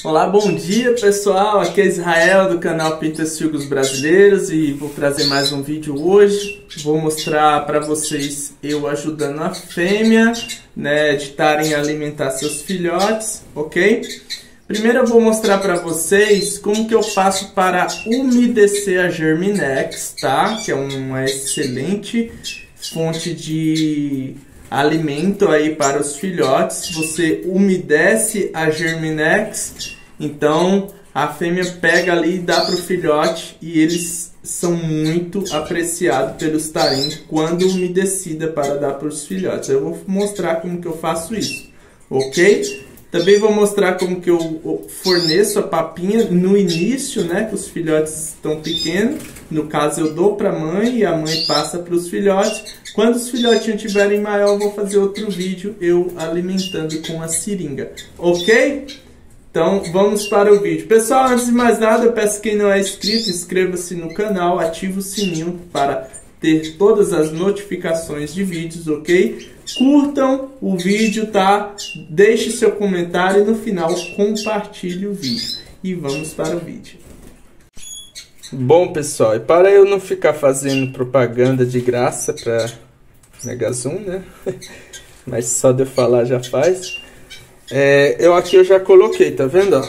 Olá, bom dia pessoal, aqui é Israel do canal Pintacilgos Brasileiros e vou trazer mais um vídeo hoje. Vou mostrar para vocês eu ajudando a fêmea, de estarem a alimentar seus filhotes, ok? Primeiro eu vou mostrar para vocês como que eu faço para umedecer a Germinex, tá? Que é uma excelente fonte de alimento aí para os filhotes. Você umedece a Germinex, então a fêmea pega ali e dá para o filhote, e eles são muito apreciados pelos tarim quando umedecida para dar para os filhotes. Eu vou mostrar como que eu faço isso, ok? Também vou mostrar como que eu forneço a papinha no início, que os filhotes estão pequenos. No caso, eu dou para a mãe e a mãe passa para os filhotes. Quando os filhotinhos estiverem maior, eu vou fazer outro vídeo eu alimentando com a seringa, ok? Então, vamos para o vídeo. Pessoal, antes de mais nada, eu peço que quem não é inscrito, inscreva-se no canal, ative o sininho para ter todas as notificações de vídeos, ok? Curtam o vídeo, tá? Deixe seu comentário e no final compartilhe o vídeo. E vamos para o vídeo. Bom, pessoal, e para eu não ficar fazendo propaganda de graça para Megazum, mas só de eu falar já faz. Aqui eu já coloquei, tá vendo, ó?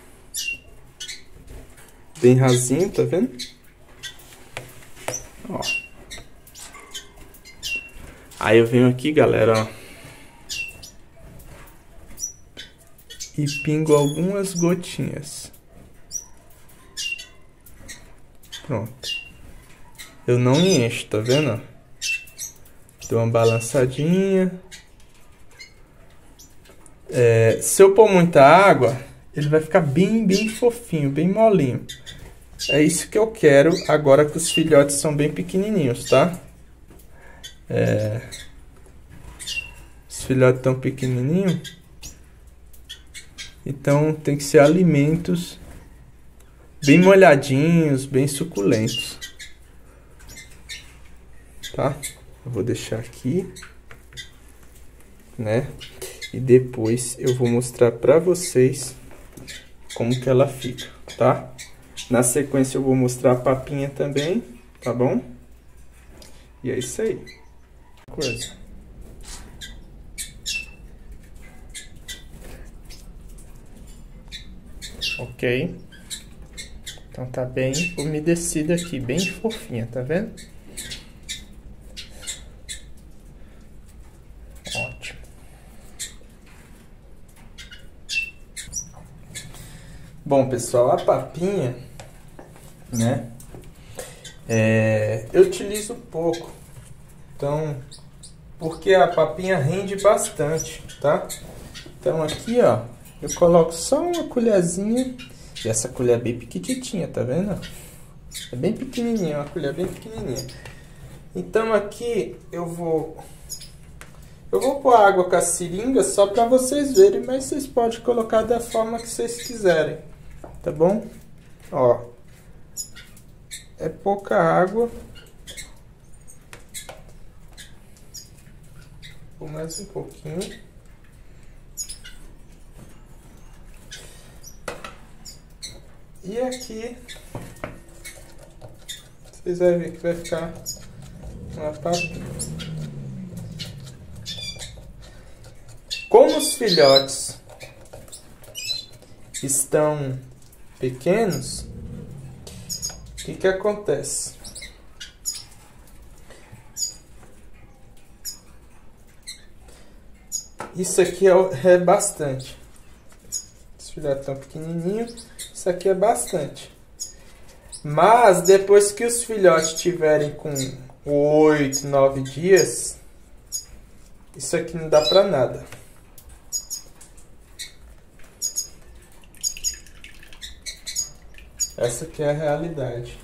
Bem rasinho, tá vendo? Ó. Aí eu venho aqui, galera, ó, e pingo algumas gotinhas. Pronto. Eu não encho, tá vendo? Dou uma balançadinha. Se eu pôr muita água, ele vai ficar bem fofinho, bem molinho. É isso que eu quero agora que os filhotes são bem pequenininhos, tá? Os filhotes estão pequenininhos, então tem que ser alimentos bem molhadinhos, bem suculentos, tá? Eu vou deixar aqui, e depois eu vou mostrar pra vocês como que ela fica, tá? Na sequência eu vou mostrar a papinha também, tá bom? E é isso aí. Ok, então tá bem umedecida aqui, bem fofinha, tá vendo? Ótimo. Bom, pessoal, a papinha, eu utilizo pouco, então, porque a papinha rende bastante, tá? Então aqui, ó, eu coloco só uma colherzinha, e essa colher é bem pequititinha, tá vendo? É bem pequenininha, uma colher bem pequenininha. Então aqui eu vou pôr água com a seringa só para vocês verem, mas vocês podem colocar da forma que vocês quiserem, tá bom? Ó, é pouca água. Vou mais um pouquinho. E aqui, vocês vão ver que vai ficar uma papinha. Como os filhotes estão pequenos, o que acontece? Isso aqui é bastante. Os filhotes estão pequenininhos, isso aqui é bastante. Mas depois que os filhotes estiverem com 8, 9 dias, isso aqui não dá pra nada. Essa aqui é a realidade.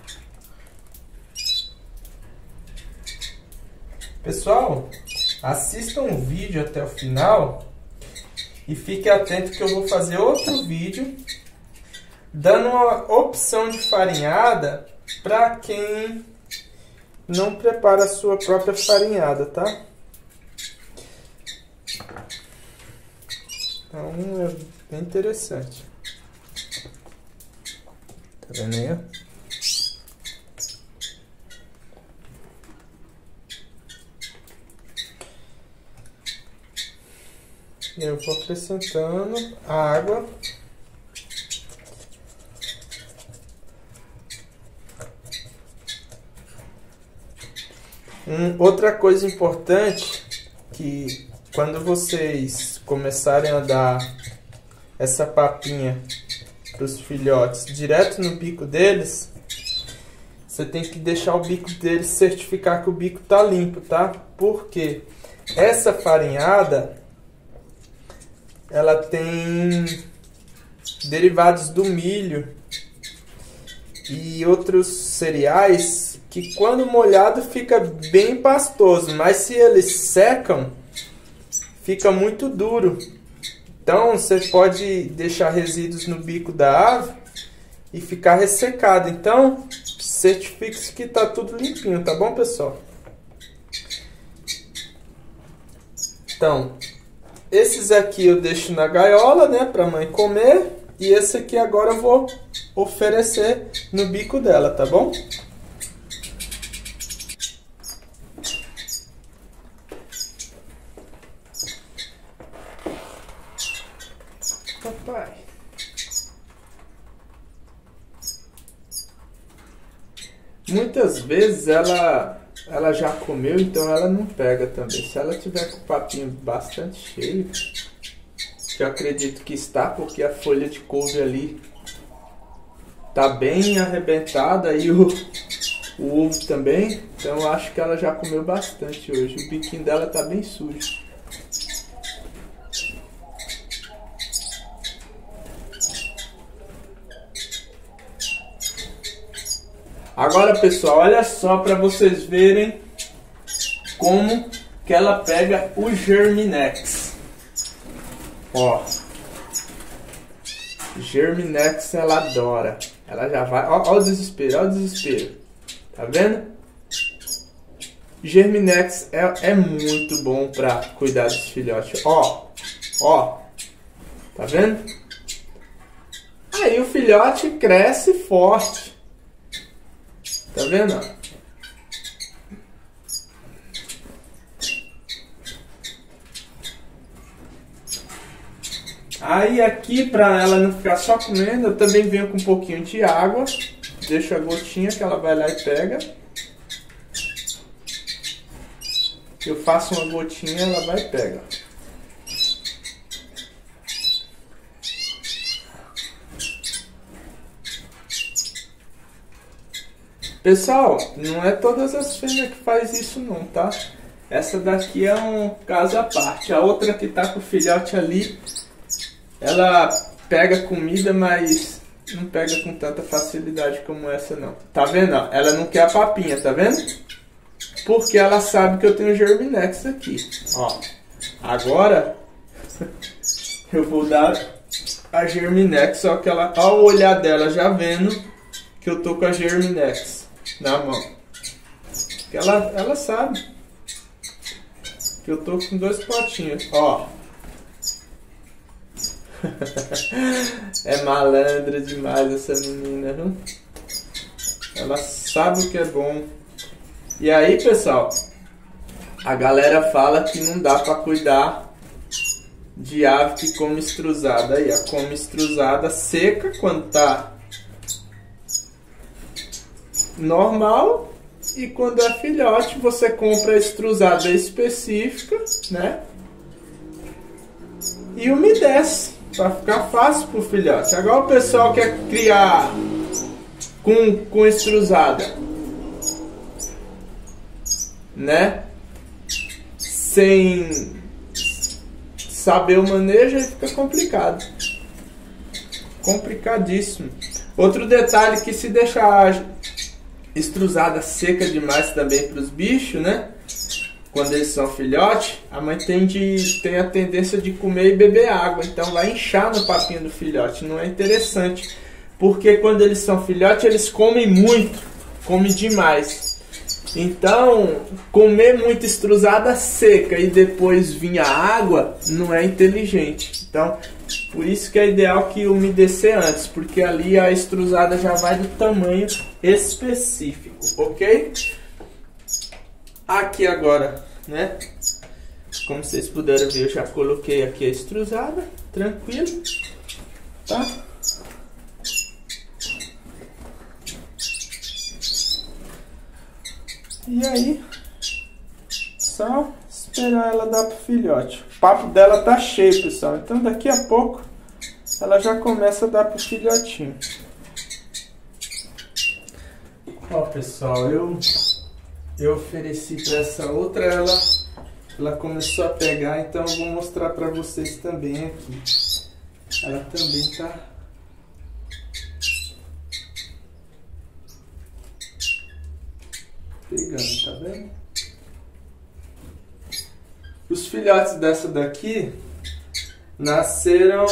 Pessoal, assistam o vídeo até o final e fiquem atentos que eu vou fazer outro vídeo dando uma opção de farinhada para quem não prepara a sua própria farinhada, tá? Então, bem interessante. Tá vendo aí, ó? Eu vou acrescentando água. Outra coisa importante, que quando vocês começarem a dar essa papinha para os filhotes direto no bico deles, você tem que deixar o bico deles, certificar que o bico tá limpo, tá? Porque essa farinhada, ela tem derivados do milho e outros cereais que quando molhado fica bem pastoso, mas se eles secam, fica muito duro. Então você pode deixar resíduos no bico da ave e ficar ressecado. Então certifique-se que tá tudo limpinho, tá bom, pessoal? Então, esses aqui eu deixo na gaiola, né, pra mãe comer. E esse aqui agora eu vou oferecer no bico dela, tá bom? Papai. Muitas vezes ela já comeu, então ela não pega também. Se ela tiver com o papinho bastante cheio, que eu acredito que está, porque a folha de couve ali tá bem arrebentada e o ovo também, então eu acho que ela já comeu bastante hoje. O biquinho dela tá bem sujo. Agora, pessoal, olha só para vocês verem como que ela pega o Germinex. Ó, Germinex ela adora. Ela já vai, ó o desespero, ó o desespero. Tá vendo? Germinex é muito bom para cuidar dos filhotes. Ó, tá vendo? Aí o filhote cresce forte. Tá vendo? Aí aqui, para ela não ficar só comendo, eu também venho com um pouquinho de água. Deixo a gotinha que ela vai lá e pega. Eu faço uma gotinha, ela vai e pega. Pessoal, não é todas as fêmeas que faz isso não, tá? Essa daqui é um caso à parte. A outra que tá com o filhote ali, ela pega comida, mas não pega com tanta facilidade como essa não. Tá vendo? Ela não quer a papinha, tá vendo? Porque ela sabe que eu tenho Germinex aqui. Ó, agora eu vou dar a Germinex, só que ela, ao olhar dela já vendo que eu tô com a Germinex na mão. Que ela sabe que eu tô com 2 potinhos. Ó. É malandra demais essa menina, viu? Ela sabe o que é bom. E aí, pessoal, a galera fala que não dá pra cuidar de ave que come estruzada. Aí, ó, come estruzada seca quando tá normal, e quando é filhote você compra a estruzada específica, né? E umedece para ficar fácil pro filhote. Agora o pessoal quer criar com estruzada, né? Sem saber o manejo, aí fica complicado. Complicadíssimo. Outro detalhe, que se deixar estruzada seca demais também para os bichos, né? Quando eles são filhote, a mãe tem a tendência de comer e beber água. Então vai inchar no papinho do filhote. Não é interessante. Porque quando eles são filhote, eles comem muito. Comem demais. Então, comer muito estruzada seca e depois vir a água, não é inteligente. Então, Por isso que é ideal que umedecer antes, porque ali a extrusada já vai do tamanho específico, ok? Aqui agora, né? Como vocês puderam ver, eu já coloquei aqui a extrusada, tranquilo, tá? E aí, só esperar ela dar pro filhote. O papo dela tá cheio, pessoal, então daqui a pouco ela já começa a dar pro filhotinho. Ó, pessoal, eu ofereci para essa outra, ela começou a pegar, então eu vou mostrar para vocês também aqui. Ela também tá pegando, tá vendo? Os filhotes dessa daqui nasceram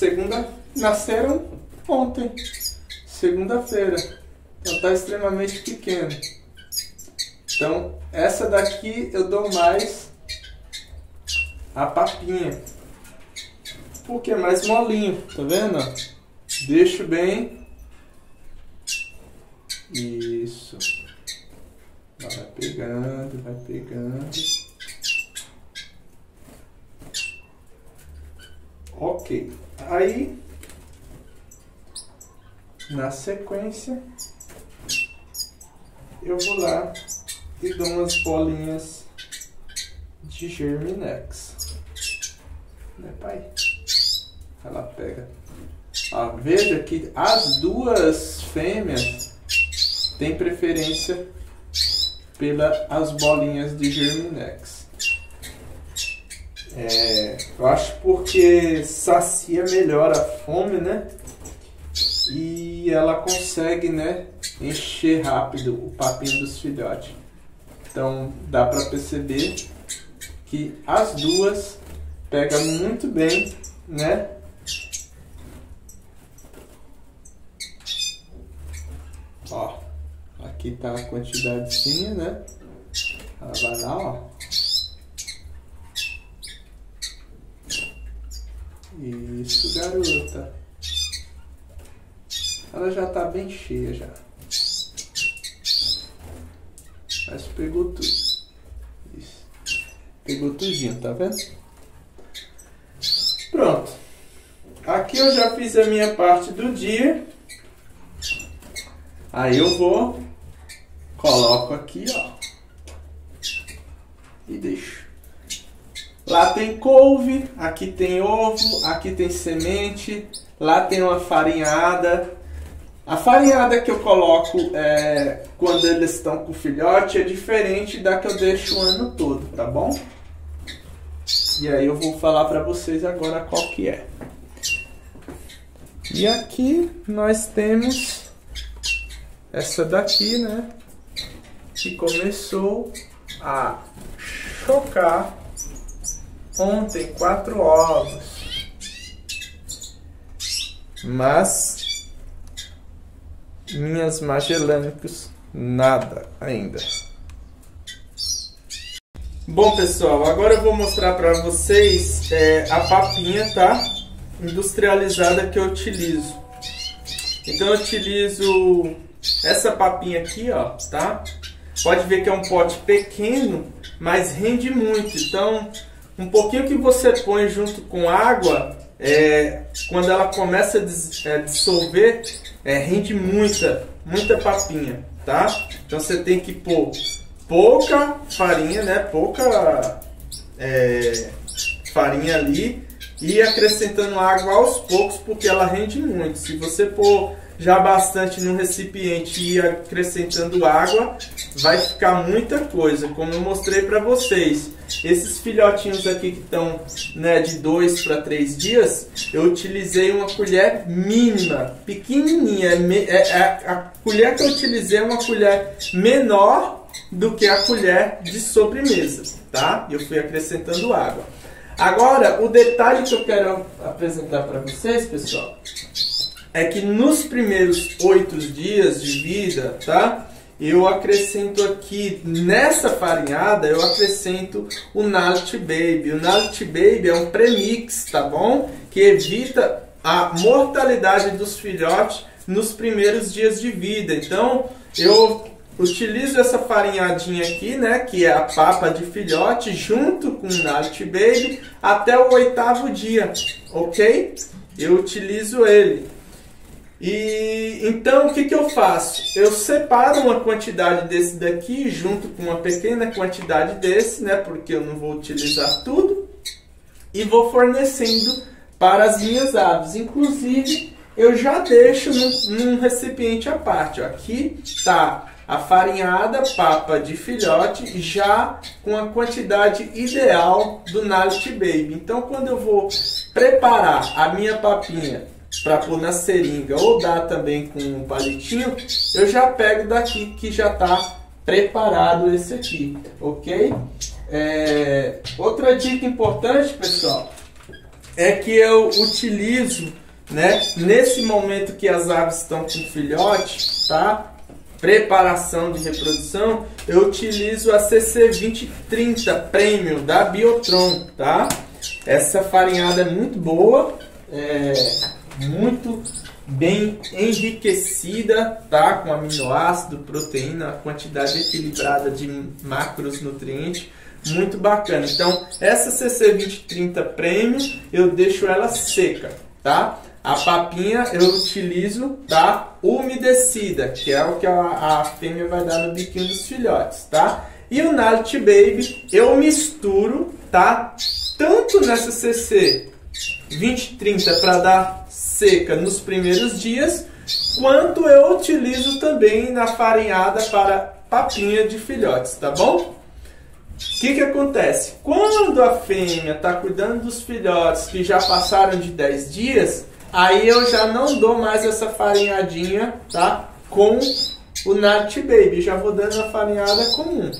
ontem, segunda-feira. Então tá extremamente pequeno. Então essa daqui eu dou mais a papinha, porque é mais molinho, tá vendo? Deixo bem. Isso. Vai pegando, vai pegando. Ok. Aí, na sequência, eu vou lá e dou umas bolinhas de Germinex. Né, pai? Ela pega. Ó, veja que as duas fêmeas têm preferência pelas bolinhas de Germinex. Eu acho porque sacia melhor a fome, né? E ela consegue, né, encher rápido o papinho dos filhotes. Então dá para perceber que as duas pegam muito bem, né? Ó, aqui tá a quantidadezinha, né? Ela vai lá, ó. Isso, garota. Ela já tá bem cheia já. Mas pegou tudo. Isso. Pegou tudinho, tá vendo? Pronto. Aqui eu já fiz a minha parte do dia. Aí eu vou, coloco aqui, ó. E deixo. Lá tem couve, aqui tem ovo, aqui tem semente, lá tem uma farinhada. A farinhada que eu coloco quando eles estão com o filhote é diferente da que eu deixo o ano todo, tá bom? E aí eu vou falar para vocês agora qual que é. E aqui nós temos essa daqui, né? Que começou a chocar ontem 4 ovos, mas minhas Magellânicos nada ainda. Bom, pessoal, agora eu vou mostrar para vocês a papinha, tá? Industrializada que eu utilizo. Então eu utilizo essa papinha aqui, ó, tá? Pode ver que é um pote pequeno, mas rende muito. Então um pouquinho que você põe junto com água, quando ela começa a dissolver, rende muita papinha, tá? Então você tem que pôr pouca farinha, né? Pouca farinha ali e ir acrescentando água aos poucos, porque ela rende muito. Se você pôr já bastante no recipiente e ir acrescentando água, vai ficar muita coisa, como eu mostrei para vocês. Esses filhotinhos aqui que estão, né, de 2 para 3 dias, eu utilizei uma colher mínima, pequenininha. A colher que eu utilizei é uma colher menor do que a colher de sobremesa, tá? Eu fui acrescentando água. Agora, o detalhe que eu quero apresentar para vocês, pessoal, é que nos primeiros 8 dias de vida, tá? eu acrescento aqui, nessa farinhada, eu acrescento o Nalty Baby. O Nalty Baby é um premix, tá bom? Que evita a mortalidade dos filhotes nos primeiros dias de vida. Então, eu utilizo essa farinhadinha aqui, né, que é a papa de filhote, junto com o Nalty Baby, até o 8º dia, ok? Eu utilizo ele. E então o que eu faço? Eu separo uma quantidade desse daqui junto com uma pequena quantidade desse, né? Porque eu não vou utilizar tudo. E vou fornecendo para as minhas aves. Inclusive, eu já deixo num recipiente à parte. Ó. Aqui está a farinhada papa de filhote, já com a quantidade ideal do Nalty Baby. Então, quando eu vou preparar a minha papinha para pôr na seringa ou dar também com um palitinho, eu já pego daqui que já está preparado esse aqui, ok? Outra dica importante, pessoal, é que eu utilizo, né, nesse momento que as aves estão com filhote, tá? Preparação de reprodução, eu utilizo a CC2030 Premium da Biotron, tá? Essa farinhada é muito boa, muito bem enriquecida, tá? Com aminoácido, proteína, a quantidade equilibrada de macros nutrientes, muito bacana. Então, essa CC2030 Premium, eu deixo ela seca, tá? A papinha eu utilizo, tá? Umedecida, que é o que a fêmea vai dar no biquinho dos filhotes, tá? E o Nalty Baby eu misturo, tá? Tanto nessa CC2030 para dar seca nos primeiros dias, quanto eu utilizo também na farinhada para papinha de filhotes, tá bom? O que acontece? Quando a fêmea está cuidando dos filhotes que já passaram de 10 dias, aí eu já não dou mais essa farinhadinha, tá? Com o Nalty Baby, já vou dando a farinhada comum.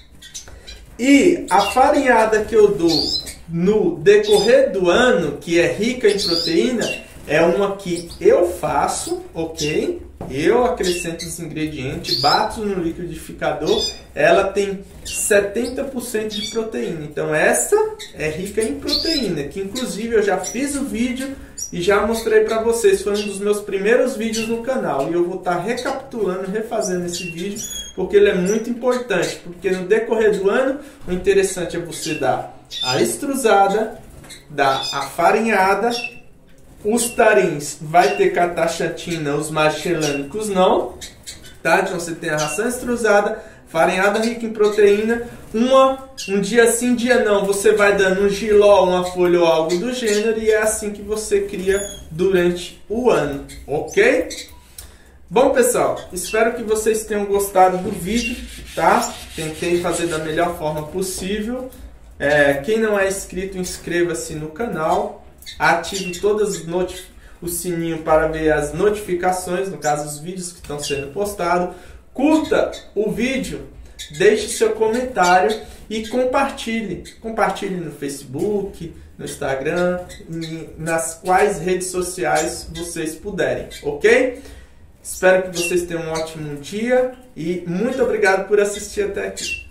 E a farinhada que eu dou no decorrer do ano, que é rica em proteína, é uma que eu faço, ok? Eu acrescento os ingredientes, bato no liquidificador, ela tem 70% de proteína. Então essa é rica em proteína, que inclusive eu já fiz o vídeo e já mostrei para vocês. Foi um dos meus primeiros vídeos no canal e eu vou estar recapitulando, refazendo esse vídeo, porque ele é muito importante. Porque no decorrer do ano, o interessante é você dar a estruzada, dar a farinhada. Os tarins vai ter cataxantina, os magellânicos não, tá? Então você tem a ração estruzada, farinhada rica em proteína, um dia sim, dia não, você vai dando um giló, uma folha ou algo do gênero, e é assim que você cria durante o ano, ok? Bom, pessoal, espero que vocês tenham gostado do vídeo, tá? Tentei fazer da melhor forma possível. Quem não é inscrito, inscreva-se no canal. Ative todas o sininho para ver as notificações, no caso os vídeos que estão sendo postados. Curta o vídeo, deixe seu comentário e compartilhe. Compartilhe no Facebook, no Instagram, nas quais redes sociais vocês puderem, ok? Espero que vocês tenham um ótimo dia e muito obrigado por assistir até aqui.